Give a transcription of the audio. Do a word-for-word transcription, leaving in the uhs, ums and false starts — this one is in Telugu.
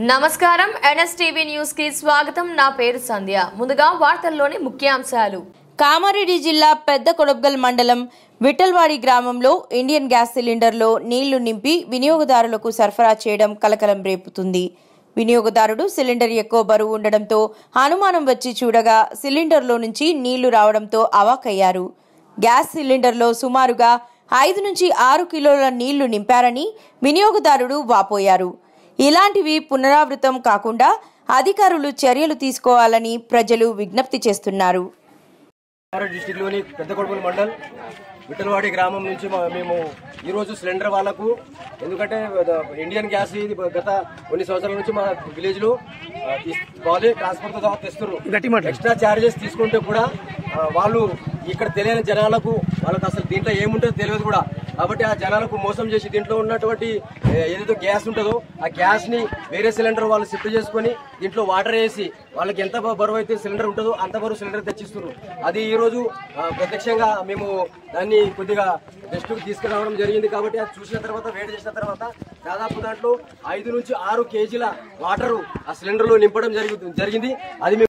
నమస్కారం ఎన్ఎస్టీవీ న్యూస్ కి స్వాగతం। నా పేరు సంధ్య। ముందుగా వార్తల్లోని ముఖ్యాంశాలు। కామారెడ్డి జిల్లా పెద్ద కొడబ్గల్ మండలం విఠల్వాడి గ్రామంలో ఇండియన్ గ్యాస్ సిలిండర్లో నీళ్లు నింపి వినియోగదారులకు సరఫరా చేయడం కలకలం రేపుతుంది। వినియోగదారుడు సిలిండర్ ఎక్కువ బరువు ఉండడంతో అనుమానం వచ్చి చూడగా సిలిండర్లో నుంచి నీళ్లు రావడంతో అవాక్కయ్యారు। గ్యాస్ సిలిండర్లో సుమారుగా ఐదు నుంచి ఆరు కిలోల నీళ్లు నింపారని వినియోగదారుడు వాపోయారు। ఇలాంటివి పునరావృతం కాకుండా అధికారులు చర్యలు తీసుకోవాలని ప్రజలు విజ్ఞప్తి చేస్తున్నారు। డిస్ట్రిక్ట్ లోని పెద్ద కొడబగల్ మండల్ విఠల్వాడి గ్రామం నుంచి మేము ఈ రోజు సిలిండర్ వాళ్ళకు ఎందుకంటే ఇండియన్ గ్యాస్ ఇది గత కొన్ని సంవత్సరాల నుంచి మా విలేజ్ లో వాళ్ళే ట్రాన్స్పోర్ట్ తో తెస్తున్నారు। ఎక్స్ట్రా చార్జెస్ తీసుకుంటే కూడా వాళ్ళు ఇక్కడ తెలియని జనాలకు వాళ్ళకి అసలు దీంట్లో ఏముంటుందో తెలియదు కూడా, కాబట్టి ఆ జనాలకు మోసం చేసి దీంట్లో ఉన్నటువంటి ఏదైతే గ్యాస్ ఉంటుందో ఆ గ్యాస్ ని వేరే సిలిండర్ వాళ్ళు షిఫ్ట్ చేసుకుని దీంట్లో వాటర్ వేసి వాళ్ళకి ఎంత బరువు అయితే సిలిండర్ ఉంటుందో అంత బరువు సిలిండర్ తెచ్చిస్తున్నారు। అది ఈ రోజు ప్రత్యక్షంగా మేము దాన్ని కొద్దిగా దృష్టికి తీసుకురావడం జరిగింది। కాబట్టి అది చూసిన తర్వాత వేడి చేసిన తర్వాత దాదాపు దాంట్లో ఐదు నుంచి ఆరు కేజీల వాటర్ ఆ సిలిండర్ లో నింపడం జరిగింది। అది